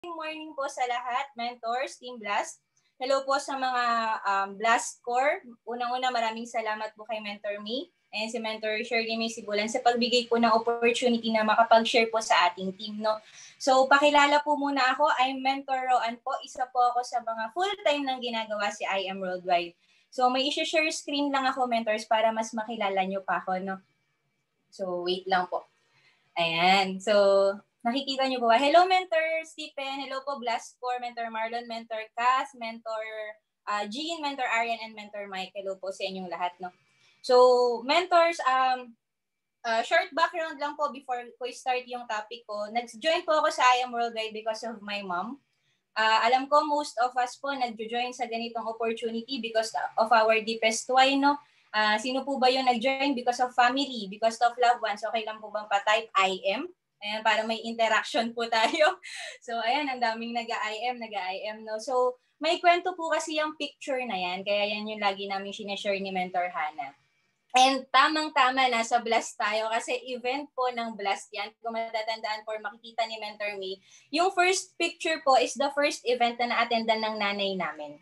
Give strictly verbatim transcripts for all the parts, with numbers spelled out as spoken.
morning po sa lahat, mentors, Team Blast. Hello po sa mga um, Blast Core. Unang-una, maraming salamat po kay Mentor May and si Mentor Shirley May Sibulan sa pagbigay po ng opportunity na makapag-share po sa ating team. No? So, pakilala po muna ako. I'm Mentor Roann po. Isa po ako sa mga full-time nang ginagawa si I Am Worldwide. So, may isi-share screen lang ako, mentors, para mas makilala nyo pa ako. No? So, wait lang po. Ayan. So, nakikita niyo po ba? Hello, Mentor Stephen. Hello po, Blast Core, Mentor Marlon, Mentor Cass, Mentor uh, Jean, Mentor Arian, and Mentor Mike. Hello po sa inyong lahat. No? So, mentors, um, uh, short background lang po before ko start yung topic ko. Nag-join po ako sa I Am Worldwide because of my mom. Uh, alam ko, most of us po nag-join sa ganitong opportunity because of our deepest why, no? Uh, sino po ba yung nag-join? Because of family, because of loved ones. Okay lang po bang pa-type I am? Ayan, para may interaction po tayo. So, ayan, ang daming nag-I am, nag-I am, no? So, may kwento po kasi yung picture na yan. Kaya yan yung lagi namin sinashare ni Mentor Hannah. And tamang-tama, nasa Blast tayo kasi event po ng Blast yan. Kung matatandaan po, makikita ni Mentor May. Yung first picture po is the first event na na-attendan ng nanay namin.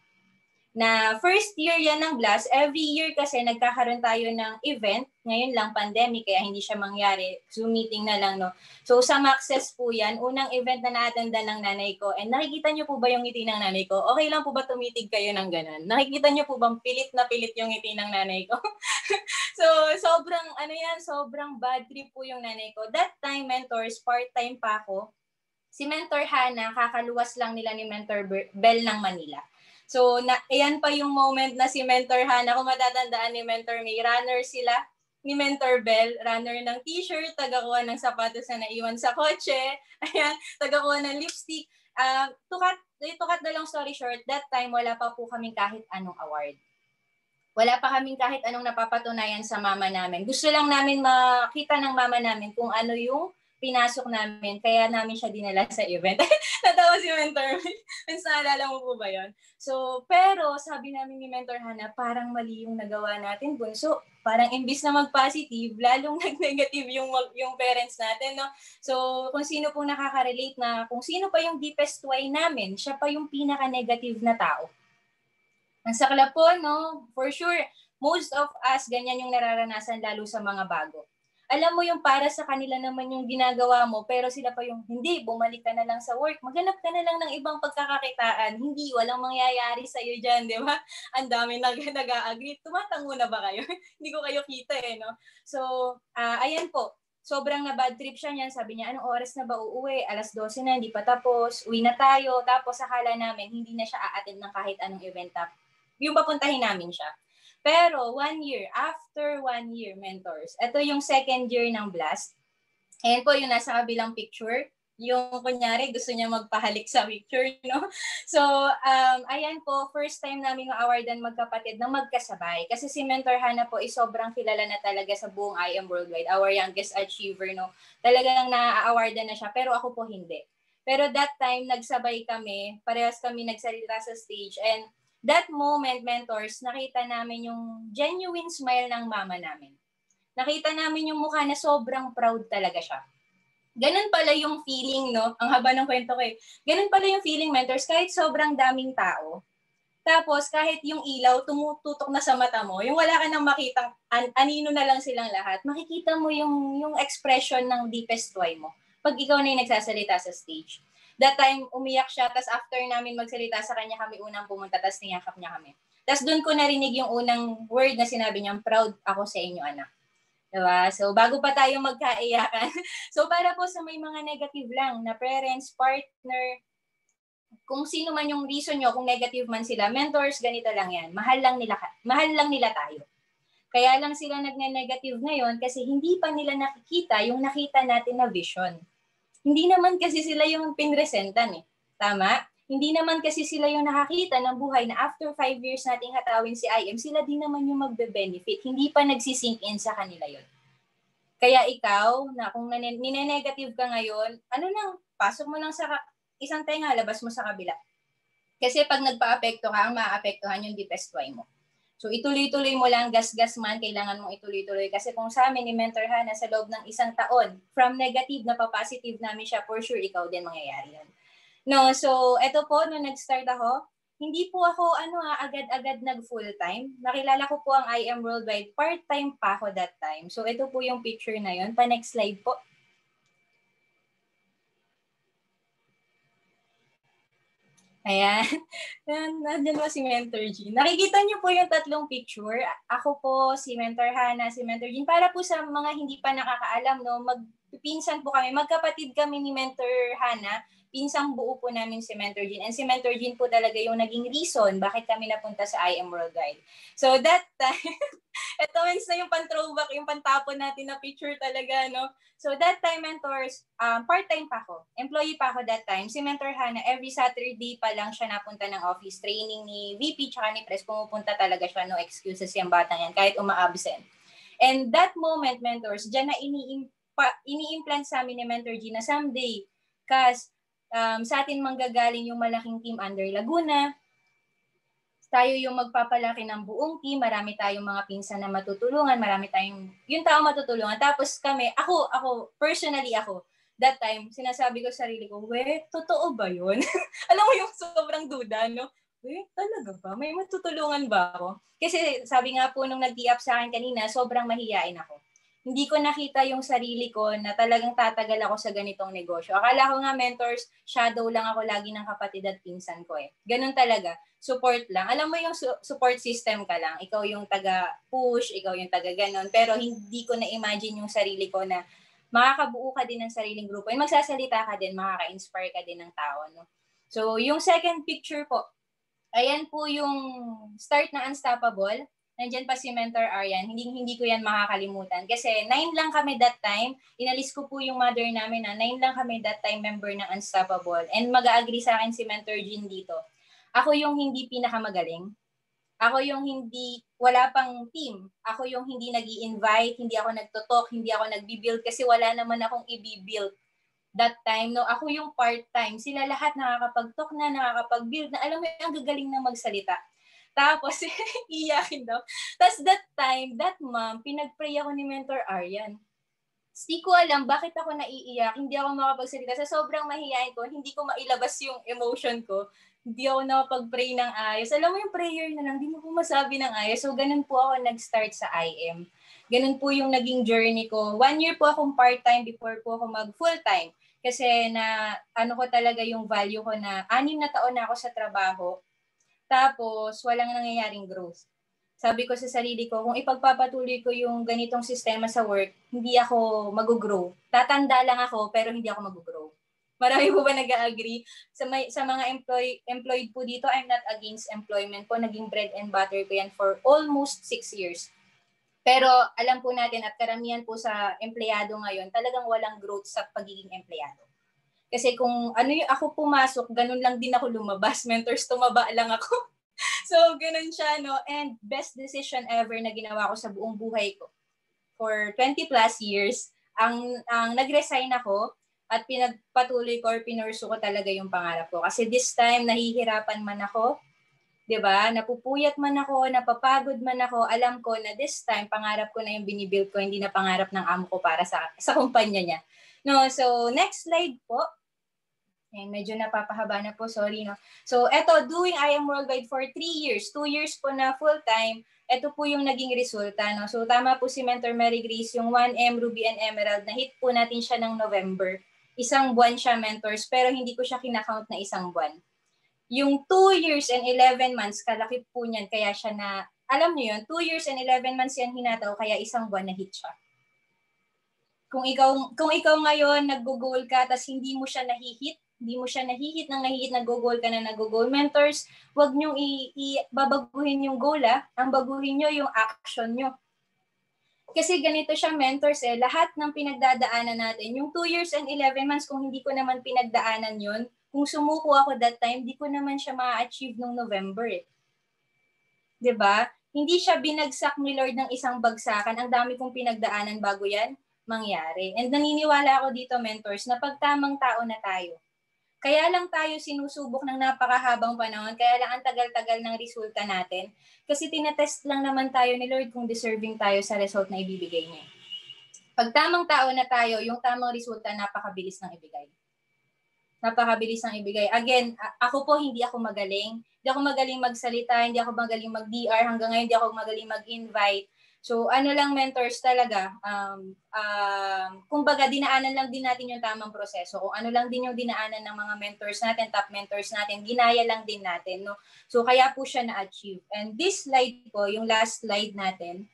Na first year yan ng Blast, every year kasi nagkakaroon tayo ng event. Ngayon lang, pandemic, kaya hindi siya mangyari. Zoom meeting na lang, no? So, sa Maxes po yan, unang event na na-attenda ng nanay ko. And nakikita niyo po ba yung ngiti ng nanay ko? Okay lang po ba tumitig kayo ng ganun? Nakikita niyo po bang pilit na pilit yung ngiti ng nanay ko? So, sobrang, ano yan, sobrang bad trip po yung nanay ko. That time, mentors, part-time pa ako. Si Mentor Hannah, kakaluwas lang nila ni Mentor Bell ng Manila. So, na, ayan pa yung moment na si Mentor Hannah, kung matatandaan ni Mentor May, runner sila ni Mentor Bell, runner ng t-shirt, tagakuha ng sapatos na naiwan sa kotse, ayan, tagakuha ng lipstick. Uh, to, cut, to cut the long story short, that time wala pa po kaming kahit anong award. Wala pa kaming kahit anong napapatunayan sa mama namin. Gusto lang namin makita ng mama namin kung ano yung pinasok namin, kaya namin siya dinala sa event. Natawa si Mentor. Mas naalala mo po ba yun? So, pero sabi namin ni Mentor Hannah, parang mali yung nagawa natin, bunso. Parang imbis na mag-positive, lalong nag-negative yung, yung parents natin. No? So, kung sino pong nakaka-relate na, kung sino pa yung deepest why namin, siya pa yung pinaka-negative na tao. Ang sakla po, no? For sure, most of us, ganyan yung nararanasan lalo sa mga bago. Alam mo yung para sa kanila naman yung ginagawa mo, pero sila pa yung, hindi, bumalik ka na lang sa work, maghanap ka na lang ng ibang pagkakakitaan, hindi, walang mangyayari sa'yo dyan, di ba? Ang dami nag- nag-a-agree. Tumatango na ba kayo? Hindi ko kayo kita eh, no? So, uh, ayan po, sobrang na bad trip siya niyan. Sabi niya, anong oras na ba uuwi? alas dose na, hindi pa tapos, uwi na tayo. Tapos akala namin, hindi na siya a-attend ng kahit anong event up. Yung papuntahin namin siya. Pero one year, after one year, mentors, ito yung second year ng Blast. Ayan po yung nasa kabilang picture. Yung kunyari, gusto niya magpahalik sa picture, no? So, um, ayan po, first time namin ma-awardan magkapatid na magkasabay. Kasi si Mentor Hannah po is sobrang kilala na talaga sa buong I Am Worldwide, our youngest achiever, no? Talagang na-awardan na siya, pero ako po hindi. Pero that time, nagsabay kami, parehas kami nagsalita sa stage, and that moment, mentors, nakita namin yung genuine smile ng mama namin. Nakita namin yung mukha na sobrang proud talaga siya. Ganun pala yung feeling, no? Ang haba ng kwento ko eh. Ganun pala yung feeling, mentors, kahit sobrang daming tao. Tapos, kahit yung ilaw tumututok na sa mata mo, yung wala ka nang makitang an- anino na lang silang lahat, makikita mo yung, yung expression ng deepest why mo pag ikaw na yung nagsasalita sa stage. That time, umiyak siya, tapos after namin magsalita sa kanya, kami unang pumunta, tapos niyakap niya kami. Tapos doon ko narinig yung unang word na sinabi niya, proud ako sa inyo, anak. Diba? So, bago pa tayo magkaiyakan. So, para po sa may mga negative lang na parents, partner, kung sino man yung reason nyo, kung negative man sila, mentors, ganito lang yan. Mahal lang nila, mahal lang nila tayo. Kaya lang sila nagne-negative ngayon kasi hindi pa nila nakikita yung nakita natin na vision. Hindi naman kasi sila yung pinresentan eh. Tama? Hindi naman kasi sila yung nakakita ng buhay na after five years nating hatawin si I M, sila din naman yung magbe-benefit. Hindi pa nagsisink in sa kanila yon. Kaya ikaw, na kung nine-negative ka ngayon, ano lang, pasok mo lang sa isang tenga, labas mo sa kabila. Kasi pag nagpa-apekto ka, ang ma-apektuhan yung deepest why mo. So ituloy-tuloy mo lang, gas-gas man, kailangan mong ituloy-tuloy. Kasi kung sa amin ni Mentor Hannah, sa loob ng isang taon, from negative na pa-positive namin siya, for sure, ikaw din mangyayari yan. No, so eto po, nung nag-start ako, hindi po ako ano ah, agad-agad nag full-time. Nakilala ko po ang I Am Worldwide. Part-time pa ako that time. So ito po yung picture na yun. Pa-next slide po. Ayan. Nandiyan po si Mentor Jean. Nakikita niyo po yung tatlong picture. Ako po, si Mentor Hana, si Mentor Jean. Para po sa mga hindi pa nakakaalam, no, magpipinsan po kami. Magkapatid kami ni Mentor Hana. Pinsang buo po namin si Mentor Jean. And si Mentor Jean po talaga yung naging reason bakit kami napunta sa I Am Worldwide. So that time, ito means na yung pan-throwback, yung pantapon natin na picture talaga, no? So that time, mentors, um, part-time pa ako. Employee pa ako that time. Si Mentor Hana, every Saturday pa lang siya napunta ng office training ni V P tsaka ni Press. Pumupunta talaga siya, no excuses yung bata yan, kahit uma-absent. And that moment, mentors, dyan na ini-implant sa amin ni Mentor G na someday, kas um, sa atin manggagaling yung malaking team under Laguna, tayo yung magpapalaki ng buong team, marami tayong mga pinsan na matutulungan, marami tayong yung tao matutulungan. Tapos kami, ako, ako, personally ako, that time, sinasabi ko sa sarili ko, we, totoo ba yun? Alam mo yung sobrang duda, no? We, talaga ba? May matutulungan ba ako? Kasi sabi nga po nung nag-i-up sa akin kanina, sobrang mahihain ako. Hindi ko nakita yung sarili ko na talagang tatagal ako sa ganitong negosyo. Akala ko nga mentors, shadow lang ako lagi ng kapatid at pinsan ko eh. Ganun talaga. Support lang. Alam mo yung su- support system ka lang. Ikaw yung taga-push, ikaw yung taga-ganon. Pero hindi ko na-imagine yung sarili ko na makakabuo ka din ng sariling grupo. And magsasalita ka din, makaka-inspire ka din ng tao. No? So, yung second picture po, ayan po yung start na Unstoppable. Nandiyan pa si Mentor Aryan. Hindi, hindi ko yan makakalimutan. Kasi nine lang kami that time. Inalis ko po yung mother namin na nine lang kami that time member ng Unstoppable. And mag-agree sa akin si Mentor Jean dito. Ako yung hindi pinakamagaling. Ako yung hindi, wala pang team. Ako yung hindi nag-i-invite, hindi ako nagtotalk, hindi ako nag-build kasi wala naman akong i-build that time. No, ako yung part-time. Sila lahat nakakapag-talk na, nakakapag-build na. Alam mo, ang gagaling na magsalita. Tapos, iyakin daw. Tapos that time, that mom, pinag-pray ako ni Mentor Aryan. Hindi ko alam bakit ako naiiyak, hindi ako makapagsalita. Sa sobrang mahihayin ko, hindi ko mailabas yung emotion ko. Hindi ako nakapag-pray ng ayos. Alam mo yung prayer na lang, hindi mo po masabi ng ayos. So, ganun po ako nag-start sa I M. Ganun po yung naging journey ko. One year po akong part-time before po ako mag-full-time. Kasi na, ano ko talaga yung value ko na, anim na taon na ako sa trabaho. Tapos, walang nangyayaring growth. Sabi ko sa sarili ko, kung ipagpapatuloy ko yung ganitong sistema sa work, hindi ako mag-grow. Tatanda lang ako, pero hindi ako mag-grow. Marami po ba nag-agree? Sa, may, sa mga employ, employed po dito, I'm not against employment po. Naging bread and butter ko yan for almost six years. Pero alam po natin at karamihan po sa empleyado ngayon, talagang walang growth sa pagiging empleyado. Kasi kung ano yung ako pumasok, ganun lang din ako lumabas. Mentors, tumaba lang ako. So, ganun siya, no? And best decision ever na ginawa ko sa buong buhay ko. For twenty plus years, ang, ang nag-resign ako at pinagpatuloy ko or pinursu ko talaga yung pangarap ko. Kasi this time, nahihirapan man ako, diba? Napupuyat man ako, napapagod man ako, alam ko na this time, pangarap ko na yung binibuild ko, hindi na pangarap ng amo ko para sa, sa kumpanya niya. No, so, next slide po. And medyo napapahaba na po, sorry. No? So, eto, doing I Am Worldwide for three years. Two years po na full-time. Ito po yung naging resulta. No? So, tama po si Mentor Mary Grace, yung one M, Ruby and Emerald, na hit po natin siya ng November. Isang buwan siya, mentors, pero hindi ko siya kinakount na isang buwan. Yung two years and eleven months, kalaki po niyan, kaya siya na, alam niyo yun, two years and eleven months yan hinataw, kaya isang buwan na hit siya. Kung ikaw, kung ikaw ngayon nag-goal ka, tas hindi mo siya nahihit, hindi mo siya nahihit ng nahihit, nag-goal ka na nag-goal. Mentors, huwag niyong i-babaguhin yung goal, ah. Ang baguhin niyo yung action niyo. Kasi ganito siya, mentors, eh. Lahat ng pinagdadaanan natin, yung two years and eleven months, kung hindi ko naman pinagdaanan yun, kung sumuko ako that time, di ko naman siya ma-achieve nung November, eh. Diba? Hindi siya binagsak ni Lord ng isang bagsakan. Ang dami kong pinagdaanan bago yan mangyari. And naniniwala ako dito, mentors, na pag tamang tao na tayo, kaya lang tayo sinusubok ng napakahabang panahon, kaya lang ang tagal-tagal ng resulta natin, kasi tinetest lang naman tayo ni Lord kung deserving tayo sa result na ibibigay niya. Pag tamang tao na tayo, yung tamang resulta, napakabilis ng ibigay. Napakabilis ng ibigay. Again, ako po hindi ako magaling. Hindi ako magaling magsalita, hindi ako magaling mag-D R, hanggang ngayon hindi ako magaling mag-invite. So ano lang mentors talaga, um, um, kumbaga dinaanan lang din natin yung tamang proseso. Kung ano lang din yung dinaanan ng mga mentors natin, top mentors natin, ginaya lang din natin. No? So kaya po siya na-achieve. And this slide po, yung last slide natin,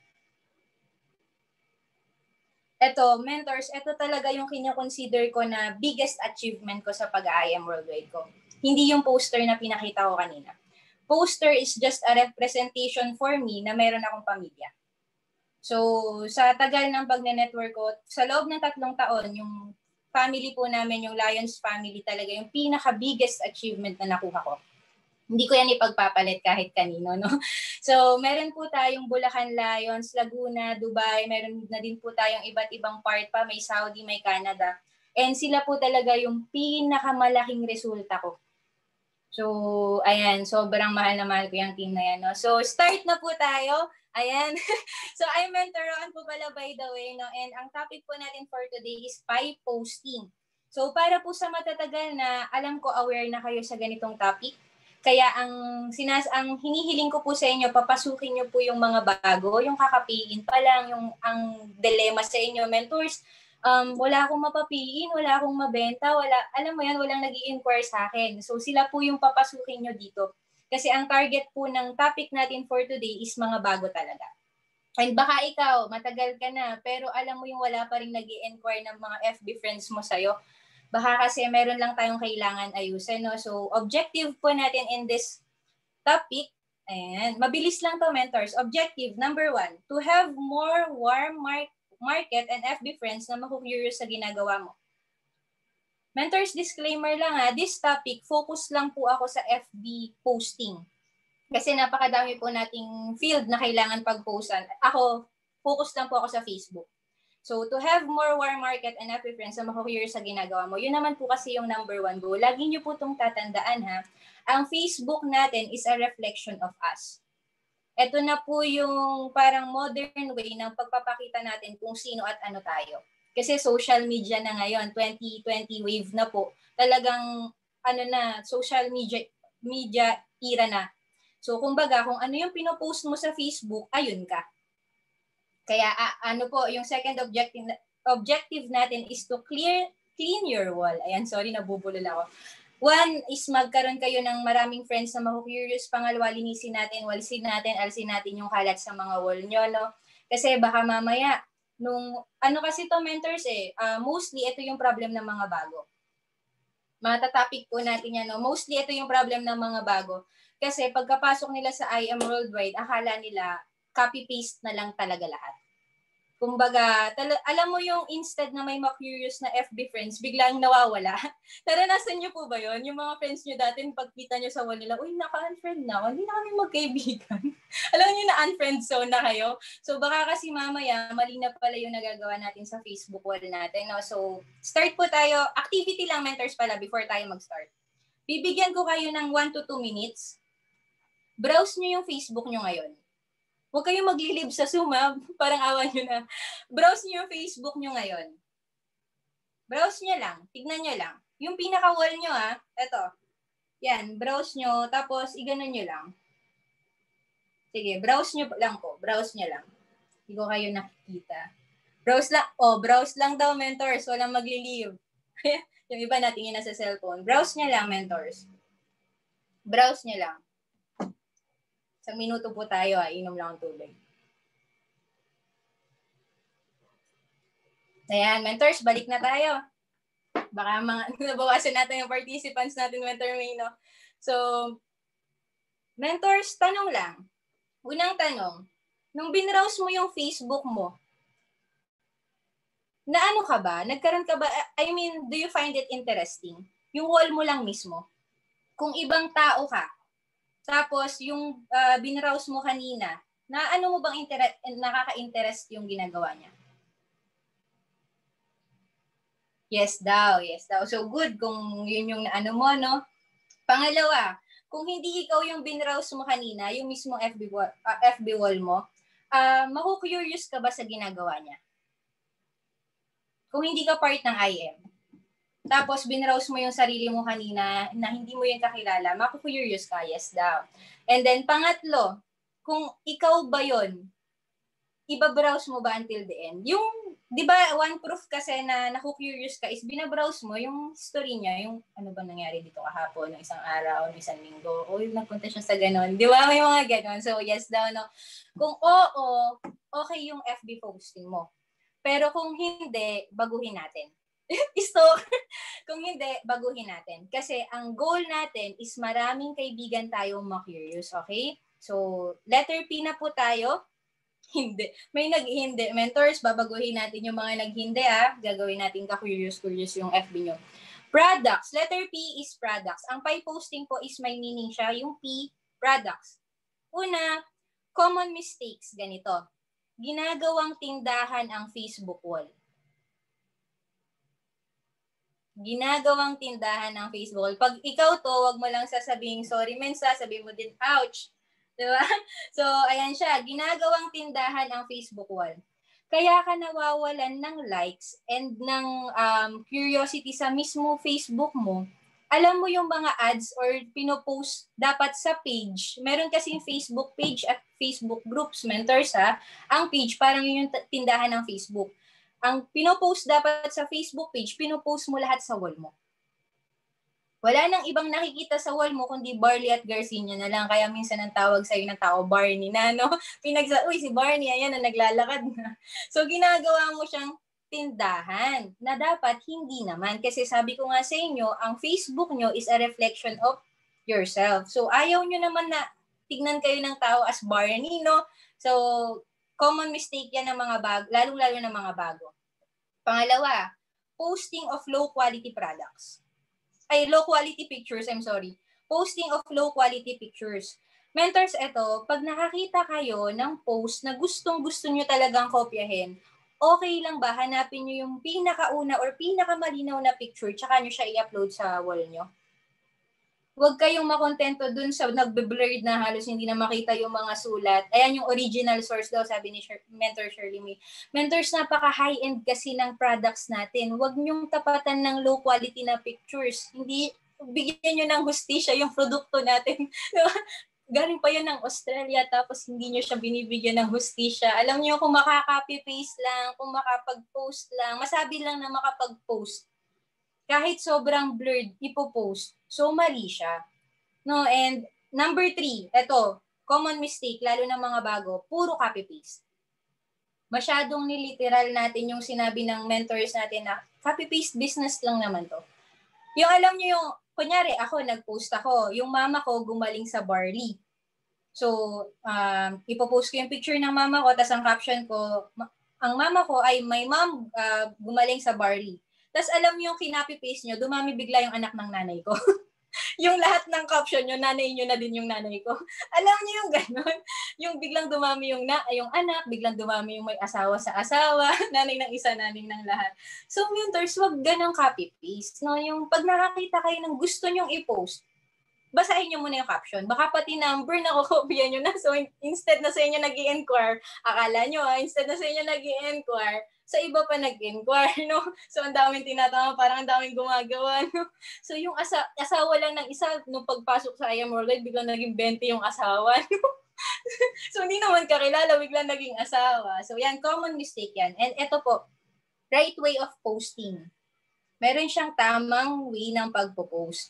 eto, mentors, eto talaga yung kino-consider ko na biggest achievement ko sa pag-I M worldwide ko. Hindi yung poster na pinakita ko kanina. Poster is just a representation for me na meron akong pamilya. So, sa tagal ng pagne-network ko, sa loob ng tatlong taon, yung family po namin, yung Lions family talaga, yung pinaka-biggest achievement na nakuha ko. Hindi ko yan ipagpapalit kahit kanino, no? So, meron po tayong Bulacan Lions, Laguna, Dubai, meron na din po tayong iba't ibang part pa, may Saudi, may Canada. And sila po talaga yung pinakamalaking resulta ko. So, ayan, sobrang mahal na mahal ko yung team na yan, no? So, start na po tayo. Ayan. So, I'm Mentor Roann po pala, by the way, no? And ang topic po natin for today is pie posting. So, para po sa matatagal na alam ko aware na kayo sa ganitong topic, kaya ang sinas ang hinihiling ko po sa inyo, papasukin niyo po yung mga bago, yung kakapiin pa lang, yung ang dilemma sa inyo, mentors. Um, wala akong mapapiin, wala akong mabenta, wala, alam mo yan, walang nag-i-inquire sa akin. So sila po yung papasukin nyo dito. Kasi ang target po ng topic natin for today is mga bago talaga. And baka ikaw, matagal ka na, pero alam mo yung wala pa rin nag-i-inquire ng mga F B friends mo sa'yo. Baka kasi meron lang tayong kailangan ayusin. No? So objective po natin in this topic, ayan, mabilis lang to mentors. Objective number one, to have more warm mark market and F B friends na maku-curious sa ginagawa mo. Mentors, disclaimer lang ha, this topic, focus lang po ako sa F B posting. Kasi napakadami po nating field na kailangan pag-postan. Ako, focus lang po ako sa Facebook. So, to have more warm market and F B friends na maku-curious sa ginagawa mo, yun naman po kasi yung number one goal. Lagi nyo po itong tatandaan ha, ang Facebook natin is a reflection of us. Ito na po yung parang modern way ng pagpapakita natin kung sino at ano tayo. Kasi social media na ngayon, twenty twenty wave na po. Talagang ano na, social media media era na. So kumbaga, kung ano yung pinopost mo sa Facebook, ayun ka. Kaya uh, ano po, yung second objective objective natin is to clear clean your wall. Ayan, sorry, nabubulol ako. One is magkaroon kayo ng maraming friends na maku-curious. Pangalawa, linisin natin, walisin natin, alisin natin yung kalat sa mga wall nyo, no? Kasi baka mamaya, nung, ano kasi to mentors eh, uh, mostly ito yung problem ng mga bago. Matatopic po natin yan, no? Mostly ito yung problem ng mga bago. Kasi pagkapasok nila sa I M Worldwide, akala nila copy-paste na lang talaga lahat. Kumbaga, tala, alam mo yung instead na may ma-curious na F B friends, biglang nawawala. Naranasan niyo po ba yon? Yung mga friends niyo dati, pagkita niyo sa wall nila, uy, naka-unfriend na ako, hindi na kami magkaibigan. Alam niyo na unfriend zone na kayo. So baka kasi mamaya, mali na pala yung nagagawa natin sa Facebook wall natin. No? So start po tayo, activity lang mentors pala before tayo mag-start. Bibigyan ko kayo ng one to two minutes. Browse niyo yung Facebook niyo ngayon. Huwag kayong maglilib sa Zoom, ha? Parang awa nyo na. Browse nyo yung Facebook nyo ngayon. Browse nyo lang. Tignan nyo lang. Yung pinaka-wall nyo, ha? Ito. Yan. Browse nyo. Tapos, iganon nyo lang. Sige, browse nyo lang po. Browse nyo lang. Hindi ko kayo nakikita. Browse lang. Oh, browse lang daw, mentors. Walang maglilive. Yung iba natin yun nasa cellphone. Browse nyo lang, mentors. Browse nyo lang. Sa minuto po tayo, ah. Inom lang ang tubig. Ayan, mentors, balik na tayo. Baka mga, nabawasan natin yung participants natin, Mentor May, no? So, mentors, tanong lang. Unang tanong, nung binrowse mo yung Facebook mo, na ano ka ba? Nagkaroon ka ba, I mean, do you find it interesting? Yung wall mo lang mismo. Kung ibang tao ka, tapos yung uh, binrowse mo kanina, na ano mo bang inter- nakaka-interest yung ginagawa niya? Yes daw, yes daw. So good kung yun yung ano mo, no? Pangalawa, kung hindi ikaw yung binrowse mo kanina, yung mismong F B wall, uh, F B wall mo, uh, maku-curious ka ba sa ginagawa niya? Kung hindi ka part ng I M. tapos binrowse mo yung sarili mo kanina na hindi mo yung kakilala, maku-curious ka, yes daw. And then pangatlo, kung ikaw ba yon, iba-browse mo ba until the end? Yung, di ba, one proof kasi na naku-curious ka is binabrowse mo yung story niya, yung ano ba nangyari dito kahapon, ng isang araw, ng isang linggo, o yung nagpunta siya sa ganon. Di ba? May mga ganon. So, yes daw, no? Kung oo, okay yung F B posting mo. Pero kung hindi, baguhin natin. Stalk. Kung hindi, baguhin natin. Kasi ang goal natin is maraming kaibigan tayong ma-curious, okay? So, letter P na po tayo. Hindi. May nag-hindi. Mentors, babaguhin natin yung mga nag-hindi ah. Gagawin natin ka-curious-curious yung F B nyo. Products. Letter P is products. Ang pie posting po is may meaning siya. Yung P, products. Una, common mistakes. Ganito. Ginagawang tindahan ang Facebook wall. Ginagawang tindahan ng Facebook wall. Pag ikaw to, wag mo lang sasabihin, sorry mensa, sabihin mo din, ouch. Diba? So, ayan siya. Ginagawang tindahan ang Facebook wall. Kaya ka nawawalan ng likes and ng um, curiosity sa mismo Facebook mo. Alam mo yung mga ads or pinopost dapat sa page. Meron kasing Facebook page at Facebook groups, mentors ha. Ang page, parang yun yung tindahan ng Facebook. Ang pinopost dapat sa Facebook page, pinopost mo lahat sa wall mo. Wala nang ibang nakikita sa wall mo kundi Barley at Garcinia na lang. Kaya minsan ang tawag sa'yo ng tao, Barney na, no? Pinagsa, uy, si Barney, ayan na, naglalakad na. So, ginagawa mo siyang tindahan na dapat hindi naman. Kasi sabi ko nga sa inyo, ang Facebook nyo is a reflection of yourself. So, ayaw nyo naman na tignan kayo ng tao as Barney, no? So, common mistake yan ng mga bago, lalong-lalo ng mga bago. Pangalawa, posting of low-quality products. Ay, low-quality pictures, I'm sorry. Posting of low-quality pictures. Mentors, eto, pag nakakita kayo ng post na gustong-gusto nyo talagang kopyahin, okay lang ba hanapin nyo yung pinakauna or pinakamalinaw na picture tsaka nyo siya i-upload sa wall nyo? Huwag kayong makontento dun sa nagbe-blurred na halos hindi na makita yung mga sulat. Ayan yung original source daw, sabi ni Sher- Mentor Shirley May. Mentors, napaka-high-end kasi ng products natin. Huwag nyong tapatan ng low quality na pictures. Hindi, bigyan nyo ng hustisya yung produkto natin. Galing pa yan ng Australia tapos hindi nyo siya binibigyan ng hustisya. Alam nyo, kung makaka-copy-paste lang, kung makapag-post lang, masabi lang na makapag-post, kahit sobrang blurred, ipopost. So, mali siya. No, and number three, ito, common mistake, lalo ng mga bago, puro copy-paste. Masyadong niliteral natin yung sinabi ng mentors natin na copy-paste business lang naman to. Yung alam nyo yung, kunyari ako, nag-post ako, yung mama ko gumaling sa barley. So, um, ipopost ko yung picture ng mama ko, tas ang caption ko, ang mama ko ay my mom uh, gumaling sa barley. Tapos alam niyo yung kinopy-paste nyo, dumami bigla yung anak ng nanay ko. Yung lahat ng caption nyo, nanay nyo na din yung nanay ko. Alam niyo yung gano'n? Yung biglang dumami yung, na, yung anak, biglang dumami yung may asawa sa asawa, nanay ng isa, nanay ng lahat. So, mentors, wag ganang copy-paste. No? Yung pag nakakita kayo ng gusto nyong i-post, basahin nyo muna yung caption. Baka pati number na kukopya nyo na. So, instead na sa inyo nag-i-inquire, akala nyo, ah, instead na sa inyo nag-i-inquire, sa iba pa nag-inquire, no? So, ang daming tinatama, parang ang daming gumagawa, no? So, yung asa- asawa lang ng isa, nung pagpasok sa I Am Worldwide, biglang naging twenty yung asawa, no? So, hindi naman kakilala, biglang naging asawa. So, yan, common mistake yan. And ito po, right way of posting. Meron siyang tamang way ng pagpo-post.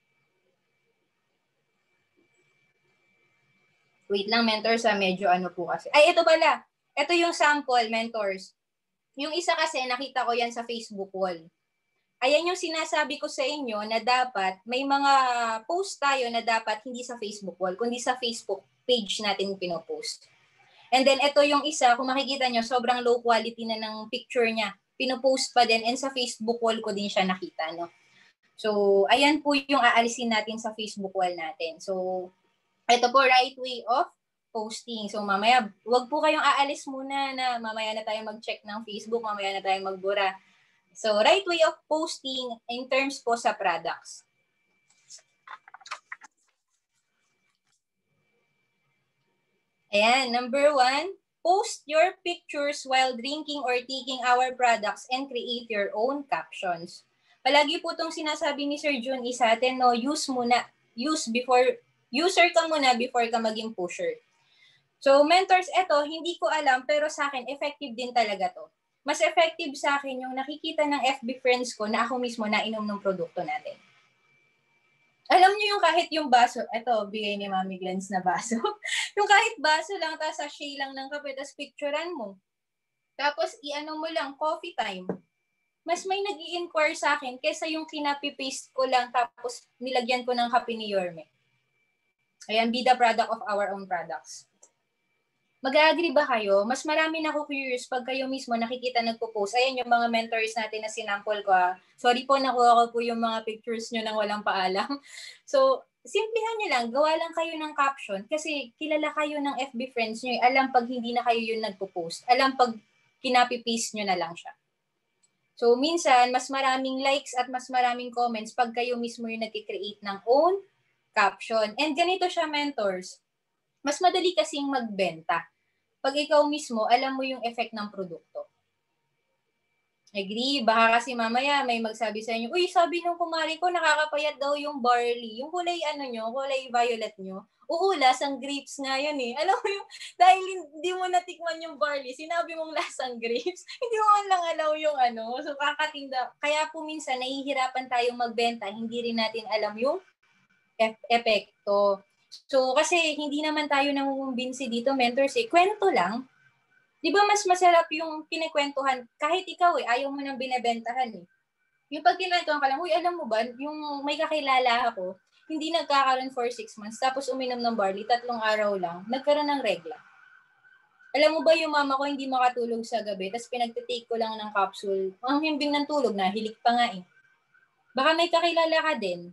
Wait lang, mentors, ha? Medyo ano po kasi. Ay, ito pala. Ito yung sample, mentors. Yung isa kasi, nakita ko yan sa Facebook wall. Ayan yung sinasabi ko sa inyo na dapat, may mga post tayo na dapat hindi sa Facebook wall, kundi sa Facebook page natin pinopost. And then, ito yung isa, kung makikita nyo, sobrang low quality na ng picture niya. Pinopost pa din, and sa Facebook wall ko din siya nakita, no? So, ayan po yung aalisin natin sa Facebook wall natin. So, ito po, right way of posting. So, mamaya, wag po kayong aalis muna na mamaya na tayo mag-check ng Facebook, mamaya na tayo magbura. So, right way of posting in terms po sa products. Ayan, number one, post your pictures while drinking or taking our products and create your own captions. Palagi po itong sinasabi ni Sir Jun isa atin, no, use muna, use before, user ka muna before ka maging pusher. So, mentors, eto, hindi ko alam, pero sa akin, effective din talaga to. Mas effective sa akin yung nakikita ng F B friends ko na ako mismo nainom ng produkto natin. Alam niyo yung kahit yung baso, eto, bigay ni Mami Glens na baso. Yung kahit baso lang, tapos sachet lang ng kape, tapos picturean mo. Tapos, i-ano mo lang, coffee time. Mas may nag-i-inquire sa akin kaysa yung kinapi-paste ko lang tapos nilagyan ko ng kape ni Yorme. Ayan, be the product of our own products. Mag-agree ba kayo? Mas marami na ako curious pag kayo mismo nakikita nagpo-post. Ayan yung mga mentors natin na sinample ko. Ah. Sorry po, nakuha ko po yung mga pictures nyo nang walang paalam. So, simplihan nyo lang. Gawa lang kayo ng caption kasi kilala kayo ng F B friends nyo. Alam pag hindi na kayo yung nagpo-post. Alam pag kinapi-paste nyo na lang siya. So, minsan, mas maraming likes at mas maraming comments pag kayo mismo yung nag-create ng own caption. And ganito siya, mentors. Mas madali kasing magbenta. Pag ikaw mismo, alam mo yung effect ng produkto. Agree? Baka kasi mamaya may magsabi sa inyo, uy, sabi nung kumari ko, nakakapayat daw yung barley. Yung kulay ano nyo, kulay violet nyo. Oo, lasang grapes nga yan eh. Alam mo yung, dahil hindi mo natikman yung barley, sinabi mong lasang grapes, hindi mo man lang alaw yung ano. So, kakatinda. Kaya po minsan, nahihirapan tayong magbenta, hindi rin natin alam yung e- epekto. So, kasi hindi naman tayo nangungumbinsi dito, mentors eh. Kwento lang. Di ba mas masarap yung kinikwentuhan, kahit ikaw eh, ayaw mo nang binebentahan eh. Yung pag kinwentuhan ka lang, uy, alam mo ba, yung may kakilala ako, hindi nagkakaroon for six months, tapos uminom ng barley, tatlong araw lang, nagkaroon ng regla. Alam mo ba yung mama ko hindi makatulog sa gabi, tapos pinagtitake ko lang ng capsule, ang himbing ng tulog na, hilik pa nga eh. Baka may kakilala ka din.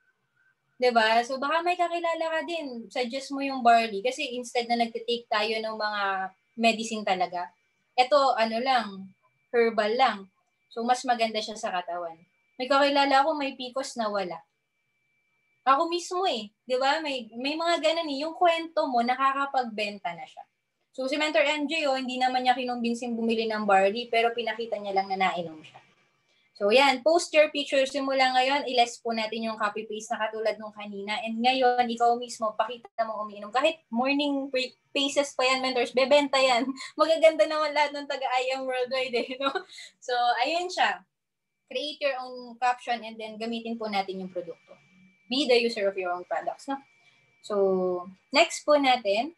Diba? So baka may kakilala ka din, suggest mo yung barley, kasi instead na nagtitake tayo ng mga medicine talaga, ito ano lang, herbal lang. So mas maganda siya sa katawan. May kakilala ako may P C O S na wala. Ako mismo eh, 'di ba? May may mga ganun eh, yung kwento mo nakakapagbenta na siya. So si Mentor N J, oh, hindi naman niya kinumbinsin bumili ng barley, pero pinakita niya lang na nainom siya. So yan, post your picture simula ngayon, i-less po natin yung copy paste na katulad nung kanina. And ngayon, ikaw mismo, pakita mo umiinom. Kahit morning paces pa yan, mentors, bebenta yan. Magaganda naman lahat ng taga-I M Worldwide eh, no? So, ayun siya. Create your own caption and then gamitin po natin yung produkto. Be the user of your own products, no? So, next po natin.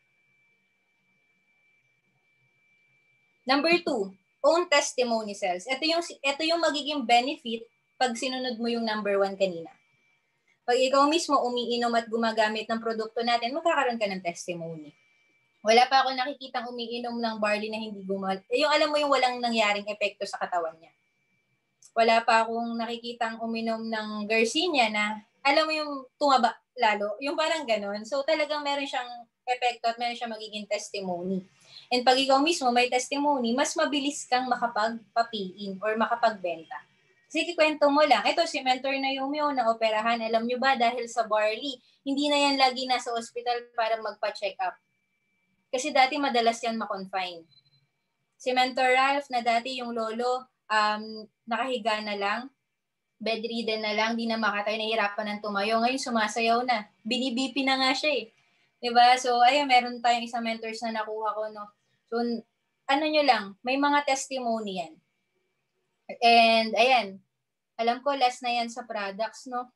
Number two, own testimony sales. Ito yung, ito yung magiging benefit pag sinunod mo yung number one kanina. Pag ikaw mismo umiinom at gumagamit ng produkto natin, magkakaroon ka ng testimony. Wala pa ako nakikitang umiinom ng barley na hindi gumal. Eh, yung alam mo yung walang nangyaring epekto sa katawan niya. Wala pa akong nakikitang uminom ng Garcinia na, alam mo yung tumaba lalo, yung parang ganon. So talagang meron siyang epekto at meron siyang magiging testimony. And pag ikaw mismo may testimony, mas mabilis kang makapagpapiin or makapagbenta. Sige, kwento mo lang. Ito, si Mentor na yung yung na-operahan. Alam nyo ba, dahil sa barley, hindi na yan lagi nasa ospital para magpa-check up. Kasi dati madalas yan makonfine. Si Mentor Ralph na dati yung lolo, um, nakahiga na lang, bedridden na lang, di na makatayo, nahihirapan ng tumayo. Ngayon, sumasayaw na. Bini-B P na nga siya eh. Diba? So, ayun, meron tayong isang mentors na nakuha ko, no? So, ano nyo lang, may mga testimony yan. And, ayan, alam ko, last na yan sa products, no?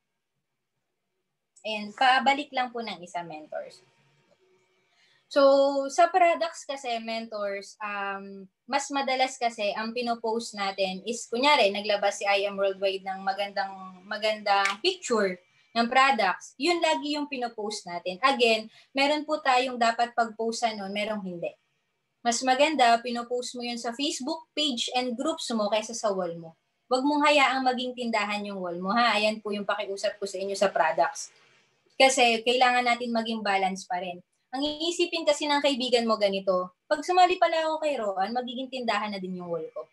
And, pabalik lang po ng isa, mentors. So, sa products kasi, mentors, um, mas madalas kasi, ang pinopost natin is, kunyari, naglabas si I M Worldwide ng magandang, magandang picture ng products, yun lagi yung pinopost natin. Again, meron po tayong dapat pag-postan nun, merong hindi. Mas maganda, pinopost mo yun sa Facebook page and groups mo kaysa sa wall mo. Huwag mong hayaang maging tindahan yung wall mo, ha? Ayan po yung pakiusap ko sa inyo sa products. Kasi kailangan natin maging balance pa rin. Ang iisipin kasi ng kaibigan mo ganito, pag sumali pala ako kay Roann, magiging tindahan na din yung wall ko.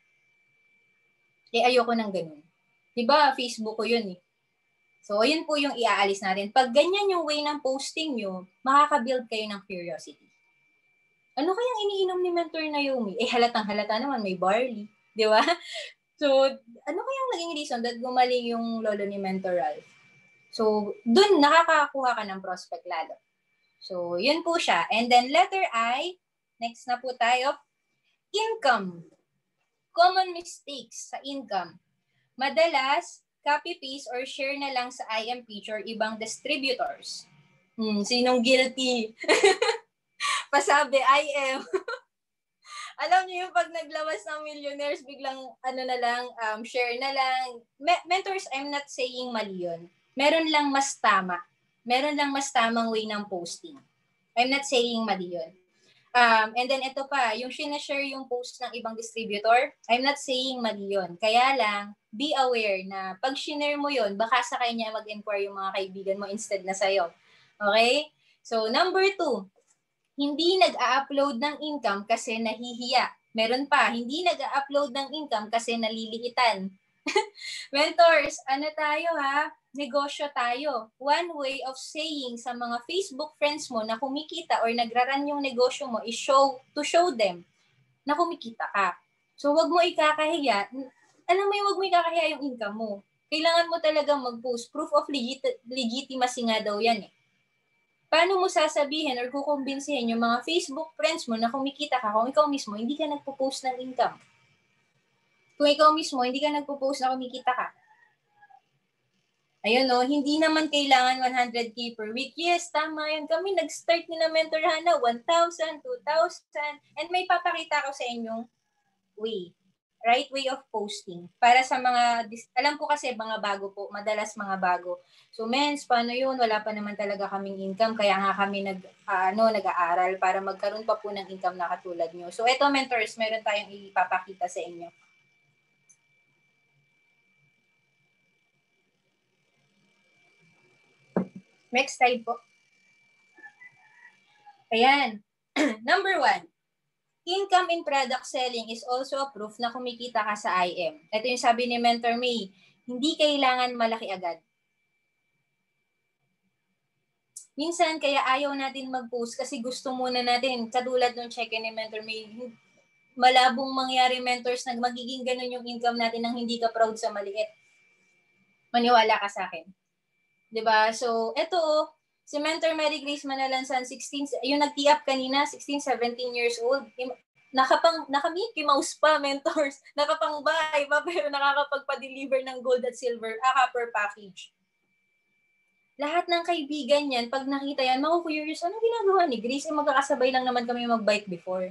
Eh, ayoko nang ganun. Diba, Facebook ko yun eh. So, ayun po yung iaalis natin. Pag ganyan yung way ng posting nyo, makaka-build kayo ng curiosity. Ano kayang iniinom ni Mentor Naomi? Eh, halatang halata naman, may barley. Di ba? So, ano kayang naging reason that gumaling yung lolo ni Mentor Ralph? So, dun nakakakuha ka ng prospect lalo. So, yun po siya. And then letter I, next na po tayo, income. Common mistakes sa income. Madalas, copy-paste or share na lang sa I M picture ibang distributors. Hmm, sinong guilty? Pasabi, I am. Alam niyo yung pag naglawas ng millionaires, biglang ano na lang, um, share na lang. Me- mentors, I'm not saying mali yun. Meron lang mas tama. Meron lang mas tamang way ng posting. I'm not saying mali yun. Um, and then ito pa, yung sinashare yung post ng ibang distributor, I'm not saying mali yun. Kaya lang, be aware na pag shinare mo yun, baka sa kanya mag-inquire yung mga kaibigan mo instead na sa'yo. Okay? So, number two, hindi nag-a-upload ng income kasi nahihiya. Meron pa, hindi nag-a-upload ng income kasi naliliitan. Mentors, ano tayo ha? Negosyo tayo. One way of saying sa mga Facebook friends mo na kumikita or nagraran yung negosyo mo is show, to show them na kumikita ka. So, wag mo ikakahiya. Alam mo yung wag mo ikakahiya yung income mo. Kailangan mo talagang mag-post. Proof of legit- legitimacy nga daw yan eh. Paano mo sasabihin or kukumbinsihin yung mga Facebook friends mo na kumikita ka kung ikaw mismo hindi ka nagpo-post ng income? Kung ikaw mismo hindi ka nagpo-post na kumikita ka. Ayun no, hindi naman kailangan one hundred K per week. Yes, tama yun. Kami nag-start ni na Mentor Hana, one thousand, two thousand. And may papakita ko sa inyong way. Right way of posting. Para sa mga, alam ko kasi mga bago po, madalas mga bago. So mens, paano yun? Wala pa naman talaga kaming income, kaya nga kami nag, uh, ano, nag-aaral para magkaroon pa po ng income na katulad nyo. So eto mentors, meron tayong ipapakita sa inyo. Next slide po. Ayan. Number one. Income in product selling is also a proof na kumikita ka sa I M. Ito yung sabi ni Mentor May, hindi kailangan malaki agad. Minsan, kaya ayaw natin mag-post kasi gusto muna natin, katulad ng check-in ni Mentor May, malabong mangyari mentors na magiging ganun yung income natin nang hindi ka proud sa maliit. Maniwala ka sa akin. Diba? So, ito, si Mentor Mary Grace Manalansan, sixteen, yung nag-tee up kanina, sixteen, seventeen years old. Nakapang, naka-Mickey Mouse pa, mentors. Nakapang-buy pa, pero nakakapagpa-deliver ng gold at silver, ah, copper package. Lahat ng kaibigan yan, pag nakita yan, maku-curious, ano ginagawa ni Grace? Eh, magkakasabay lang naman kami mag-bike before.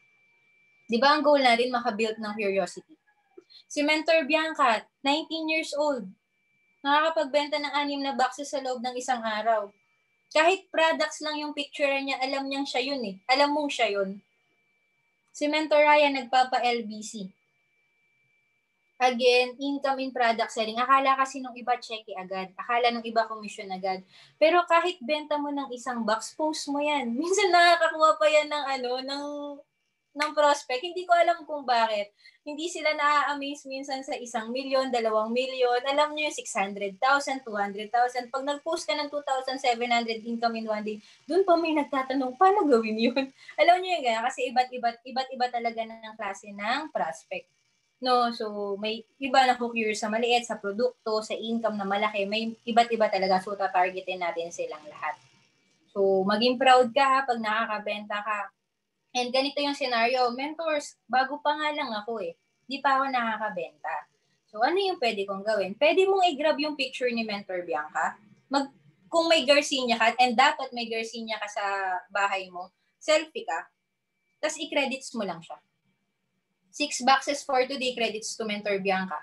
Di ba ang goal natin, makabuild ng curiosity? Si Mentor Bianca, nineteen years old. Nakakapagbenta ng anim na boxes sa loob ng isang araw. Kahit products lang yung picture niya, alam niyang siya yun eh. Alam mong siya yun. Si Mentor Ryan, nagpapa-L B C. Again, income in product selling. Akala kasi nung iba cheque agad. Akala nung iba commission agad. Pero kahit benta mo ng isang box, post mo yan. Minsan nakakakuha pa yan ng ano, ng ng prospect. Hindi ko alam kung bakit. Hindi sila na-amaze minsan sa isang milyon, dalawang milyon. Alam niyo yung six hundred thousand, two hundred thousand. Pag nag-post ka ng two thousand seven hundred income in one day, dun pa may nagtatanong, paano gawin yun? Alam niyo yung gaya, kasi iba't-iba't, iba't-iba talaga ng klase ng prospect. No, so may iba na curious sa maliit, sa produkto, sa income na malaki. May iba't iba talaga. So, tatargetin natin silang lahat. So, maging proud ka ha pag nakakabenta ka. And ganito yung scenario, mentors, bago pa nga lang ako eh. Di pa ako nakakabenta. So, ano yung pwede kong gawin? Pwede mong i-grab yung picture ni Mentor Bianca. Mag, kung may Garcinia ka, and dapat may Garcinia ka sa bahay mo, selfie ka, tapos i-credits mo lang siya. Six boxes for today, credits to Mentor Bianca.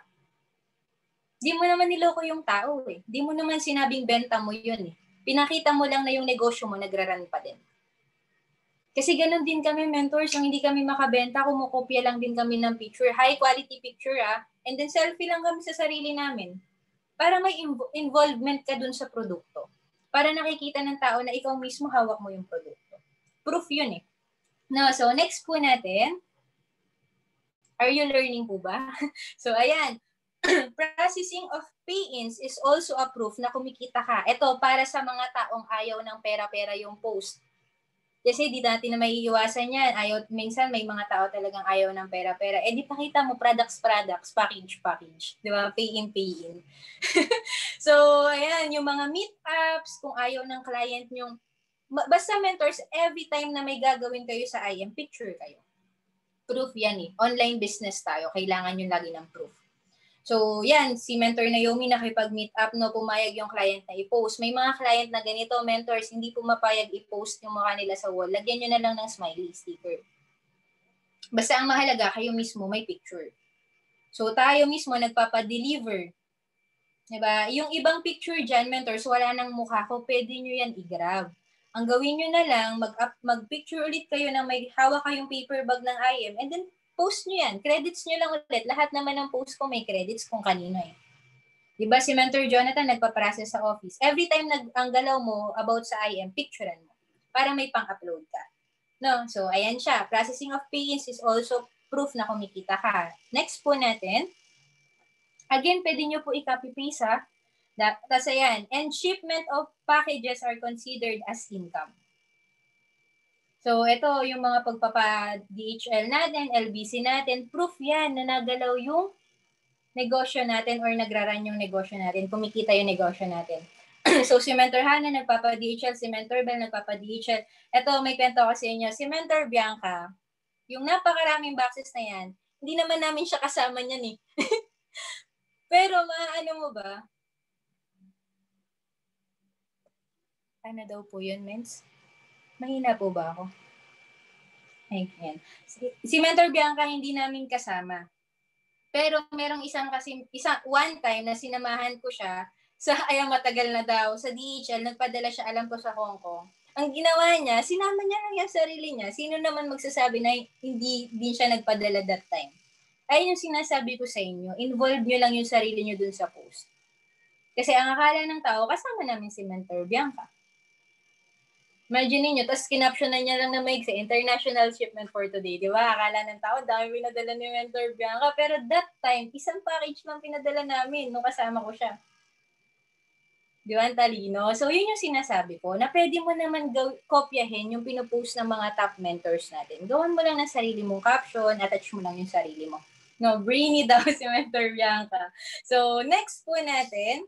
Di mo naman niloko yung tao eh. Di mo naman sinabing benta mo yun eh. Pinakita mo lang na yung negosyo mo nagraran pa din. Kasi ganun din kami, mentors, yung hindi kami makabenta, kumukopya lang din kami ng picture. High quality picture ah. And then selfie lang kami sa sarili namin. Para may inv- involvement ka dun sa produkto. Para nakikita ng tao na ikaw mismo hawak mo yung produkto. Proof yun eh. No, so next po natin. Are you learning po ba? So ayan. Processing of pay-ins is also a proof na kumikita ka. Ito, para sa mga taong ayaw ng pera-pera yung post. Kasi di natin na maiiwasan yan. Ayaw, minsan may mga tao talagang ayaw ng pera-pera. Eh di pakita mo, products, products, package, package. Di ba? Pay in, pay in. So, ayan, yung mga meetups, kung ayaw ng client nyong, basta mentors, every time na may gagawin kayo sa I M, picture kayo. Proof yan eh. Online business tayo. Kailangan nyo lagi ng proof. So, yan, si Mentor Naomi nakipag-meet up, no, pumayag yung client na i-post. May mga client na ganito, mentors, hindi pumapayag i-post yung mukha nila sa wall. Lagyan nyo na lang ng smiley sticker. Basta ang mahalaga, kayo mismo may picture. So, tayo mismo nagpapadeliver. Diba? Yung ibang picture dyan, mentors, wala nang mukha ko, pwede nyo yan i-grab. Ang gawin nyo na lang, mag-up, mag-picture ulit kayo na may hawak kayong paper bag ng I M, and then post nyo yan. Credits nyo lang ulit. Lahat naman ng post ko may credits kung kanino eh. Diba si Mentor Jonathan nagpa-process sa office. Every time nag ang galaw mo about sa I M, picturean mo para may pang-upload ka. No? So, ayan siya. Processing of pay-ins is also proof na kumikita ka. Next po natin. Again, pwede nyo po i-copy-paste ha. Tapos ayan. And shipment of packages are considered as income. So, ito yung mga pagpapa-D H L natin, L B C natin, proof yan na nagalaw yung negosyo natin or nagraran yung negosyo natin, kumikita yung negosyo natin. So, si Mentor Hana nagpapa-D H L, si Mentor Bell nagpapa-D H L. Ito, may kwento ko sa inyo. Si Mentor Bianca, yung napakaraming boxes na yan, hindi naman namin siya kasama niyan eh. Pero, maano mo ba? Ano daw po yun, Mens? Mahina po ba ako? Ayan. Si, si Mentor Bianca hindi namin kasama. Pero merong isang kasi, isang, one time na sinamahan ko siya sa, ay matagal na daw, sa D H L, nagpadala siya, alam ko sa Hong Kong. Ang ginawa niya, sinama niya lang yung sarili niya. Sino naman magsasabi na hindi din siya nagpadala that time? Ayun yung sinasabi ko sa inyo, involve nyo lang yung sarili nyo dun sa post. Kasi ang akala ng tao, kasama namin si Mentor Bianca. Imagine niyo, tapos kinaptionan niya lang na may international shipment for today, di ba? Akala ng tao, dami pinadala ni Mentor Bianca. Pero that time, isang package lang pinadala namin nung kasama ko siya. Di ba, talino? So, yun yung sinasabi ko, na pwede mo naman gaw- kopyahin yung pinupost ng mga top mentors natin. Gawan mo lang ng sarili mong caption, attach mo lang yung sarili mo. No, brainy daw si Mentor Bianca. So, next po natin,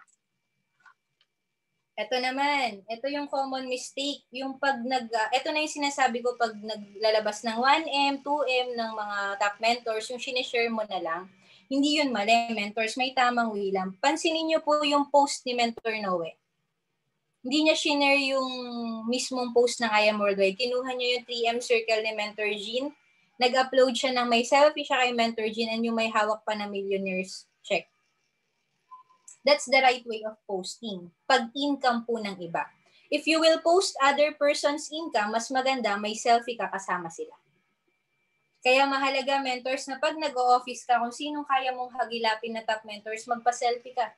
ito naman, ito yung common mistake, yung pag nag, uh, ito na yung sinasabi ko pag naglalabas ng one M, two M ng mga top mentors, yung sinishare mo na lang, hindi yun mali, mentors, may tamang way lang. Pansinin nyo po yung post ni Mentor Noe. Hindi niya shinare yung mismong post ng I Am Worldwide. Kinuha niya yung three M circle ni Mentor Jean, nag-upload siya ng may selfie siya kay Mentor Jean and yung may hawak pa na millionaires check. That's the right way of posting. Pag-income po ng iba. If you will post other person's income, mas maganda may selfie ka kasama sila. Kaya mahalaga, mentors, na pag nag-o-office ka, kung sinong kaya mong hagilapin na top mentors, magpa-selfie ka.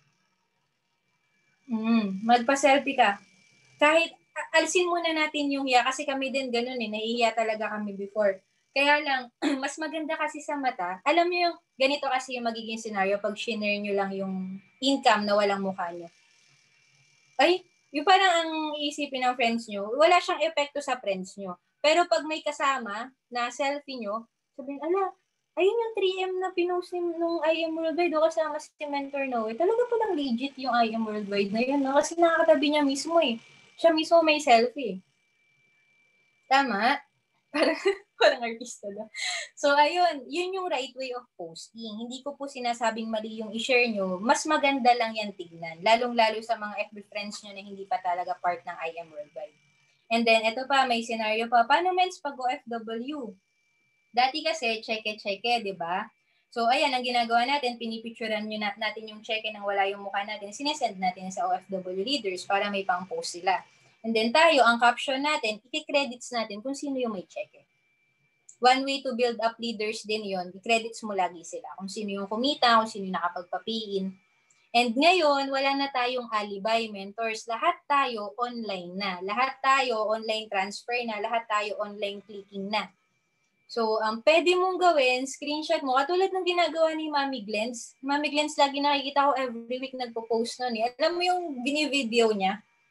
Mm, magpa-selfie ka. Kahit alisin muna natin yung hiya, kasi kami din ganun eh, nahihiya talaga kami before. Kaya lang, mas maganda kasi sa mata. Alam niyo yung, ganito kasi yung magiging scenario pag shinare nyo lang yung income na walang mukha nyo. Ay, yung parang ang iisipin ng friends nyo, wala siyang epekto sa friends nyo. Pero pag may kasama na selfie nyo, sabihin, ala, ayun yung three M na pinost nung I Am Worldwide, o kasama si Mentor Noe. Talaga palang legit yung I Am Worldwide na yun, no? Kasi nakakatabi niya mismo eh. Siya mismo may selfie. Tama? Parang, parang artista na. So, ayun, yun yung right way of posting. Hindi ko po sinasabing mali yung i-share nyo. Mas maganda lang yan tignan. Lalong-lalo sa mga F B friends nyo na hindi pa talaga part ng I Am Worldwide. And then, ito pa, may scenario pa. Paano mens pag-O F W? Dati kasi, check-e-check-e, di ba? So, ayan, ang ginagawa natin, pinipicturean nyo na, natin yung check-e nang wala yung mukha natin. Sinesend natin sa O F W leaders para may pang-post sila. And then tayo, ang caption natin, i-credits natin kung sino yung may check-e. One way to build up leaders din yon, i-credits mo lagi sila. Kung sino yung kumita, kung sino yung nakapagpapiin. And ngayon, wala na tayong alibi, mentors. Lahat tayo online na. Lahat tayo online transfer na. Lahat tayo online clicking na. So, ang um, pwede mong gawin, screenshot mo. Katulad ng ginagawa ni Mami Glens. Mami Glens, lagi nakikita ko every week nagpo-post nun eh. Alam mo yung bini-video niya?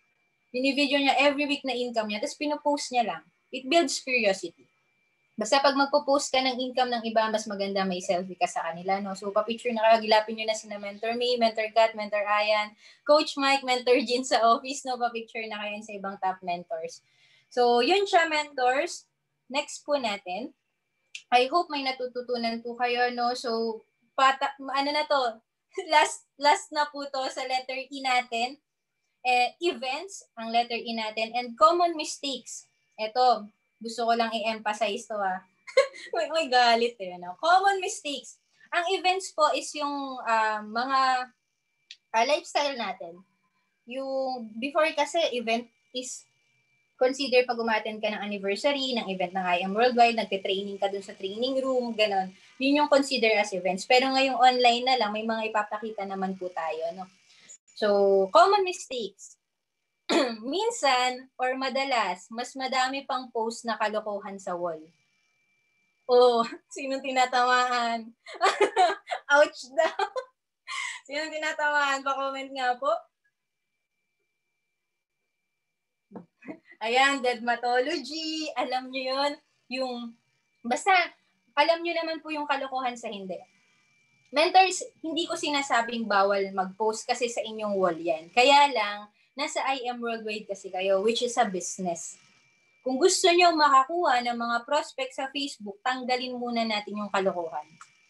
Bini-video niya every week na income niya, tapos pinopost niya lang. It builds curiosity. Basta pag magpo-post ka ng income ng iba, mas maganda may selfie ka sa kanila, no? So, pa-picture na kayo, gilapin nyo na sina Mentor May, Mentor Kat, Mentor Ayan, Coach Mike, Mentor Jean sa office, no? Pa-picture na kayo sa ibang top mentors. So, yun siya, mentors. Next po natin. I hope may natututunan po kayo, no? So, pata, ano na to? last, last na po to sa letter E natin. Eh, events, ang letter E natin, and common mistakes. Ito, gusto ko lang i-emphasize to ah. may, may galit eh. No? Common mistakes. Ang events po is yung uh, mga uh, lifestyle natin. Yung before kasi event is consider pag umattend ka ng anniversary, ng event ng I M Worldwide, nagte-training ka dun sa training room, ganon. Yun yung consider as events. Pero ngayong online na lang, may mga ipapakita naman po tayo. No? So, common mistakes. Minsan or madalas, mas madami pang post na kalokohan sa wall. Oh, sinong tinatamaan? Ouch daw. Sinong tinatamaan? Pa-comment nga po. Ayan, dermatology. Alam nyo yun. Yung, basta, alam nyo naman po yung kalokohan sa hindi. Mentors, hindi ko sinasabing bawal mag-post kasi sa inyong wall yan. Kaya lang, nasa I M Worldwide kasi kayo, which is a business. Kung gusto nyo makakuha ng mga prospect sa Facebook, tanggalin muna natin yung kalokohan.